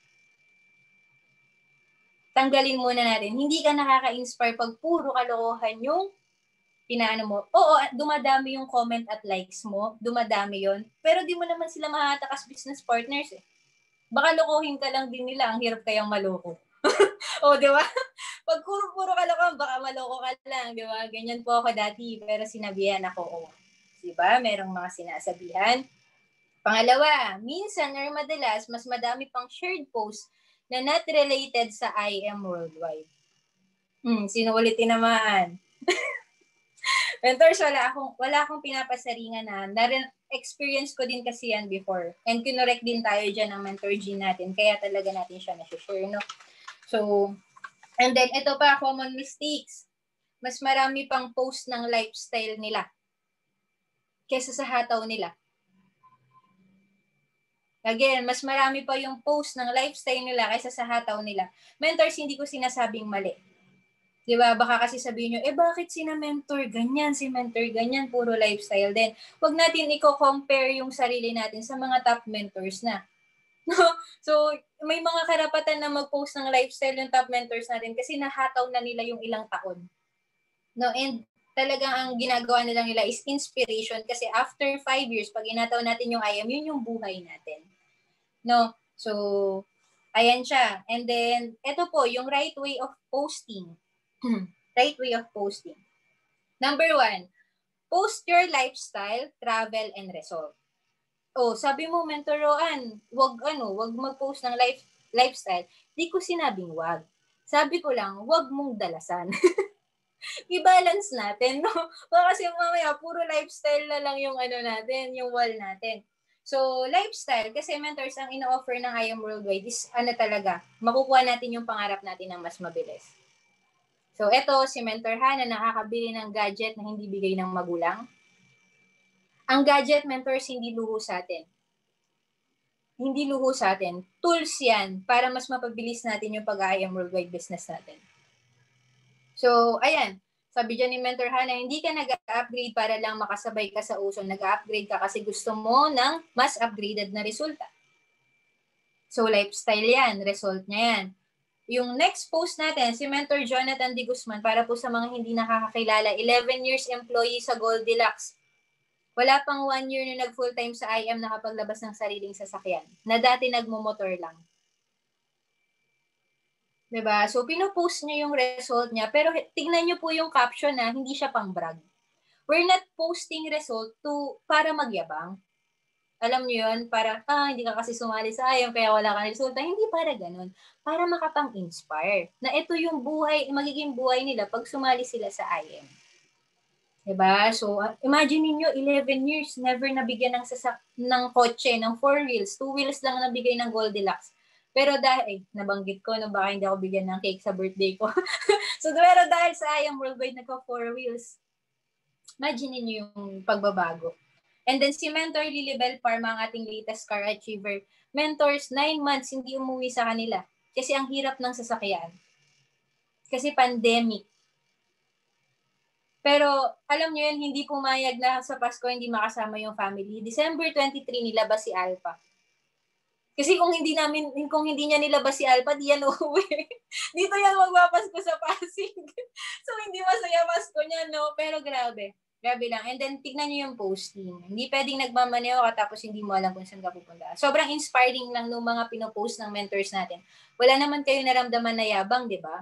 Tanggalin muna natin. Hindi ka nakaka-inspire pag puro kalokohan yung pinaano mo. Oo, dumadami yung comment at likes mo. Dumadami yon. Pero di mo naman sila mahatakas business partners eh. Baka lokohin ka lang din nila. Ang hirap kayang maloko. O, di ba? Pag puro-puro kalokohan, baka maloko ka lang. Di ba? Ganyan po ako dati. Pero sinabihan ako, oh. Di ba? Merong mga sinasabihan. Pangalawa, minsan or madalas, mas madami pang shared post na not related sa I M Worldwide. Hmm, sino ulit tinamaan? Mentors, wala akong, wala akong pinapasaringan na. Narin, experience ko din kasi yan before. And kinorek din tayo dyan ng Mentor G natin. Kaya talaga natin siya na-share, no? So, and then, ito pa, common mistakes. Mas marami pang post ng lifestyle nila kesa sa hataw nila. Again, mas marami pa yung post ng lifestyle nila kaysa sa hataw nila. Mentors, hindi ko sinasabing mali. Diba? Baka kasi sabihin nyo, eh bakit sina mentor ganyan, si mentor ganyan, puro lifestyle din. Huwag natin i-compare yung sarili natin sa mga top mentors na. So, may mga karapatan na mag-post ng lifestyle yung top mentors natin kasi nahataw na nila yung ilang taon. No, and talagang ang ginagawa nila nila is inspiration kasi after five years, pag inataw natin yung I M, yun yung buhay natin. No? So, ayan siya. And then, ito po, yung right way of posting. Right way of posting. Number one, post your lifestyle, travel, and result. Oh, sabi mo, Mentor Roann, wag ano, wag mag-post ng life, lifestyle. Di ko sinabing wag. Sabi ko lang, wag mong dalasan. I-balance natin, no? Baka kasi mamaya, puro lifestyle na lang yung ano natin, yung wall natin. So, lifestyle, kasi mentors, ang ino-offer ng I M Worldwide is ano talaga, makukuha natin yung pangarap natin ng mas mabilis. So, eto, si Mentor Hana nakakabili ng gadget na hindi bigay ng magulang. Ang gadget, mentors, hindi luho sa atin. Hindi luho sa atin. Tools yan para mas mapabilis natin yung pag-I M Worldwide business natin. So, ayan. Sabi dyan ni Mentor Hana, hindi ka nag-upgrade para lang makasabay ka sa uso. Nag-upgrade ka kasi gusto mo ng mas upgraded na resulta. So, lifestyle yan. Result niya yan. Yung next post natin, si Mentor Jonathan D. Guzman, para po sa mga hindi nakakakilala, eleven years employee sa Goldilocks. Wala pang one year na nag-full-time sa I M nakapaglabas ng sariling sasakyan, na dati nagmumotor lang. Diba? So, pinopost niya yung result niya, pero tignan niyo po yung caption na hindi siya pang brag. We're not posting result to para magyabang. Alam niyo yun, para, ah, hindi ka kasi sumali sa I M, kaya wala kang resulta. Hindi para ganun. Para makapang-inspire. Na ito yung buhay, magiging buhay nila pag sumali sila sa I M. Diba? So, uh, imagine niyo eleven years, never nabigyan ng, sasak ng kotse, ng four wheels, two wheels lang nabigay ng Goldilocks. Pero dahil, eh, nabanggit ko, no, baka hindi ako bigyan ng cake sa birthday ko. So, pero dahil sa I M Worldwide, nagka four wheels. Imagine niyo yung pagbabago. And then si Mentor Lilibel Parma, ang ating latest car achiever, mentors, nine months hindi umuwi sa kanila. Kasi ang hirap ng sasakyan. Kasi pandemic. Pero alam niyo yun, hindi pumayag na sa Pasko hindi makasama yung family. December twenty-three nilabas si Alpha. Kasi kung hindi namin, kung hindi niya nilabas si Alpha, di yan uuwi. Dito yan magpapasko sa Pasig. So hindi masaya Pasko niya, no? Pero grabe. Grabe lang. And then, tignan niyo yung posting. Hindi pwedeng nagmamaneo ka tapos hindi mo alam kung saan ka pupunta. Sobrang inspiring lang ng mga pinopost ng mentors natin. Wala naman kayo naramdaman na yabang, di ba?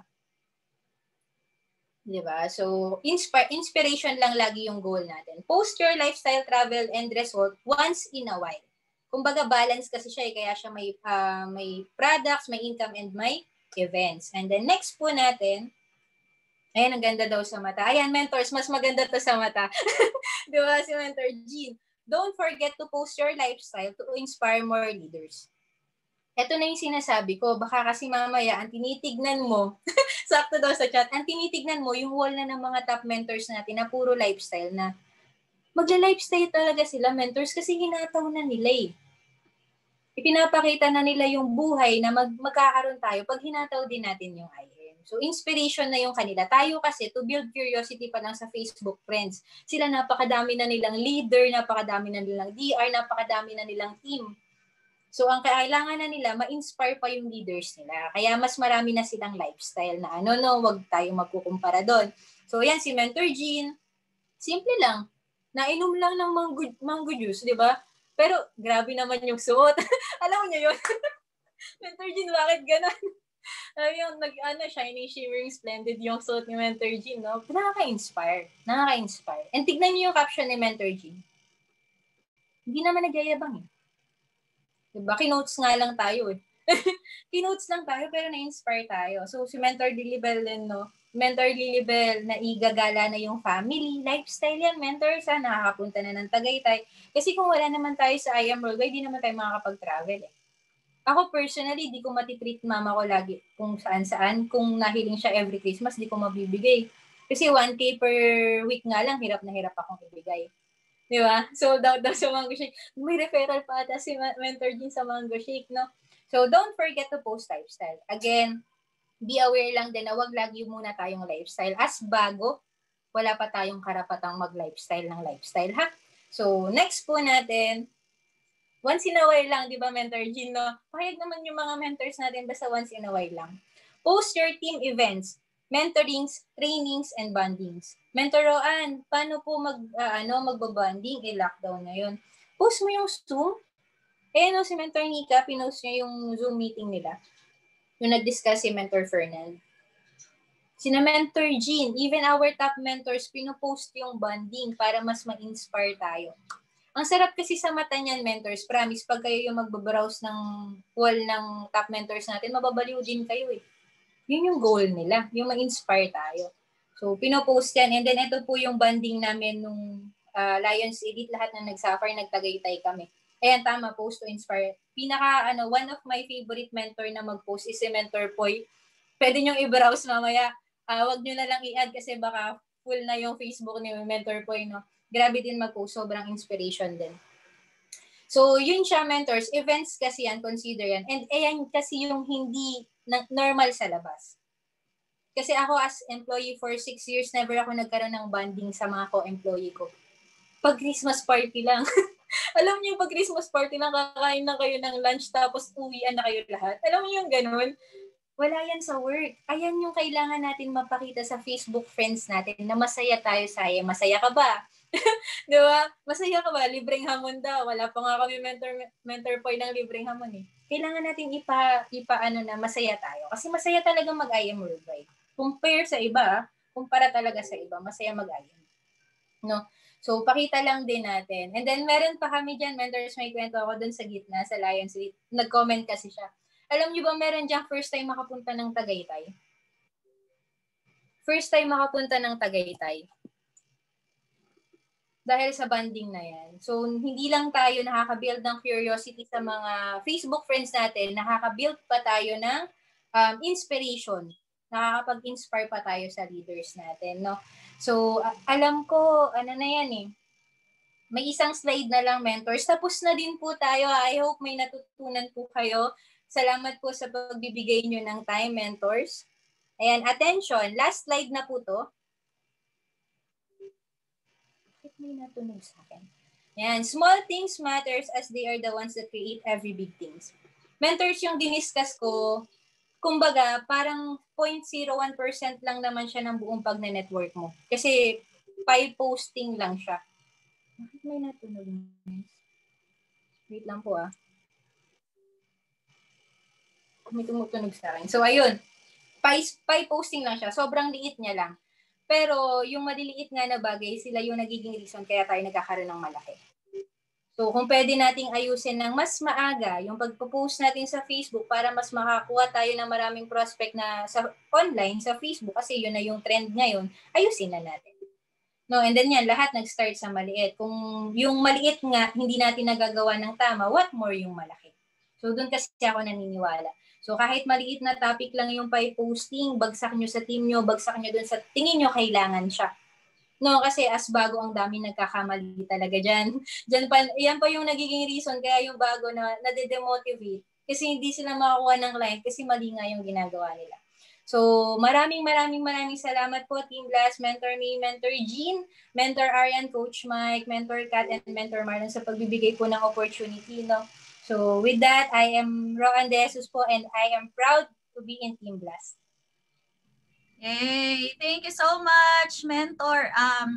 Di ba? So, inspire, inspiration lang lagi yung goal natin. Post your lifestyle, travel, and result once in a while. Kumbaga, balance kasi siya, eh, kaya siya may, uh, may products, may income, and may events. And then, next po natin, ayan, ang ganda daw sa mata. Ayan, mentors, mas maganda to sa mata. Di ba, si Mentor Jean? Don't forget to post your lifestyle to inspire more leaders. Ito na yung sinasabi ko, baka kasi mamaya, ang tinitignan mo, sakto daw sa chat, ang tinitignan mo, yung wall na ng mga top mentors natin na puro lifestyle na magla-lifestyle talaga sila, mentors, kasi hinataw na nila eh. Ipinapakita na nila yung buhay na mag magkakaroon tayo pag hinataw din natin yung I M. So, inspiration na yung kanila. Tayo kasi, to build curiosity pa lang sa Facebook friends, sila napakadami na nilang leader, napakadami na nilang D R, napakadami na nilang team. So, ang kailangan na nila, ma-inspire pa yung leaders nila. Kaya mas marami na silang lifestyle na ano, no, wag tayong magkukumpara doon. So, yan, si Mentor Jean, simple lang. Nainom lang ng mango, mango juice, di ba? Pero, grabe naman yung suot. Alam niyo yun? Mentor Jean, bakit ganun? Yung nag, ano, shiny, shimmering, splendid yung suot ni Mentor Jean, no? Nakaka-inspire. Nakaka-inspire. And tignan niyo yung caption ni Mentor Jean. Hindi naman nagyayabang eh. Diba? Kinotes nga lang tayo eh. Kinotes lang tayo pero na-inspire tayo. So, si Mentor Lilibel din, no? Mentor Lilibel, na igagala na yung family, lifestyle yan, mentor, sa nakakapunta na ng Tagaytay. Kasi kung wala naman tayo sa I M Worldwide, di naman tayo makakapag-travel eh. Ako personally, di ko matitreat mama ko lagi kung saan-saan. Kung nahiling siya every Christmas, di ko mabibigay. Kasi one K per week nga lang, hirap na hirap akong ibigay. Di ba? So, daw daw sa Mango Shake. May referral pa ata si Mentor din sa Mango Shake, no? So, don't forget to post lifestyle. Again, be aware lang din na wag lagi muna tayong lifestyle. As bago, wala pa tayong karapatang mag-lifestyle ng lifestyle, ha? So, next po natin, once in a while lang, di ba, Mentor Jean, no? Pahayag naman yung mga mentors natin basta once in a while lang. Post your team events, mentorings, trainings, and bondings. Mentor Roann, paano po mag, uh, ano, magbabonding? Eh, lockdown na yun. Post mo yung Zoom. Eh, no, si Mentor Nika, pinost niya yung Zoom meeting nila. Yung nag-discuss si Mentor Fernand. Sina Mentor Jean, even our top mentors, pinopost yung bonding para mas ma-inspire tayo. Ang sarap kasi sa mata niyan, mentors, promise, pag kayo yung magbabrowse ng wall ng top mentors natin, mababaliw din kayo eh. Yun yung goal nila, yung ma-inspire tayo. So, pinopost yan. And then, ito po yung banding namin nung uh, Lions Elite. Lahat na nagsuffer, nagtagaytay kami. Ayan, tama, post to inspire. Pinaka, ano, one of my favorite mentor na mag-post is si Mentor Poy. Pwede nyo i-browse mamaya. Uh, wag nyo na lang i-add kasi baka full na yung Facebook ni Mentor Poy, no? Grabe din mag-post. Sobrang inspiration din. So, yun siya, mentors. Events kasi yan, consider yan. And ayan kasi yung hindi normal sa labas. Kasi ako as employee for six years, never ako nagkaroon ng bonding sa mga co-employee ko. Pag Christmas party lang. Alam niyo, pag Christmas party lang, kakain na kayo ng lunch, tapos uwian na kayo lahat. Alam niyo yung ganun? Wala yan sa work. Ayan yung kailangan natin mapakita sa Facebook friends natin na masaya tayo sa iya. Masaya ka ba? Di ba? Masaya ka ba? Libreng hamon daw. Wala pa nga kami mentor mentor po ng libreng hamon eh. Kailangan natin ipa, ipa ano na masaya tayo. Kasi masaya talaga mag-I M Worldwide. Compare sa iba, kumpara talaga sa iba, masaya mag-I M. No? So, pakita lang din natin. And then, meron pa kami dyan, mentors, may kwento ako dun sa gitna, sa Lions Elite. Nag-comment kasi siya. Alam niyo ba, meron dyan first time makapunta ng Tagaytay? First time makapunta ng Tagaytay. Dahil sa banding na yan. So, hindi lang tayo nakaka-build ng curiosity sa mga Facebook friends natin, nakaka-build pa tayo ng um, inspiration. Nakakapag-inspire pa tayo sa leaders natin, no? So, uh, alam ko, ano na yan eh, may isang slide na lang, mentors. Tapos na din po tayo. I hope may natutunan po kayo. Salamat po sa pagbibigay nyo ng time, mentors. Ayan, attention. Last slide na po to. Bakit may natunog sa akin? Ayan, small things matters as they are the ones that create every big things. Mentors yung diniscuss ko, kumbaga, parang zero point zero one percent lang naman siya ng buong pag-network mo. Kasi, five posting lang siya. Bakit may natunog? Wait lang po ah. May tumutunog sa akin. So, ayun. Five posting lang siya. Sobrang liit niya lang. Pero, yung maliliit nga na bagay, sila yung nagiging reason kaya tayo nagkakaroon ng malaki. So, kung pwede nating ayusin ng mas maaga, yung pagpo-post natin sa Facebook para mas makakuha tayo ng maraming prospect na sa online, sa Facebook, kasi yun na yung trend ngayon, ayusin na natin. No, and then yan, lahat nag-start sa maliit. Kung yung maliit nga, hindi natin nagagawa ng tama, what more yung malaki? So, doon kasi ako naniniwala. So, kahit maliit na topic lang yung posting, bagsak nyo sa team nyo, bagsak nyo doon sa tingin nyo, kailangan siya. No, kasi as bago ang dami nagkakamali talaga dyan. Dyan pa, yan pa yung nagiging reason kaya yung bago na nade-demotivate. Kasi hindi sila makakuha ng client kasi mali nga yung ginagawa nila. So, maraming maraming maraming salamat po, Team Blast, Mentor Me, Mentor Jean, Mentor Arian, Coach Mike, Mentor Kat, and Mentor Marlon sa pagbibigay po ng opportunity. No? So, with that, I am Roann De Jesus po and I am proud to be in Team Blast. Yay! Thank you so much, Mentor. Um,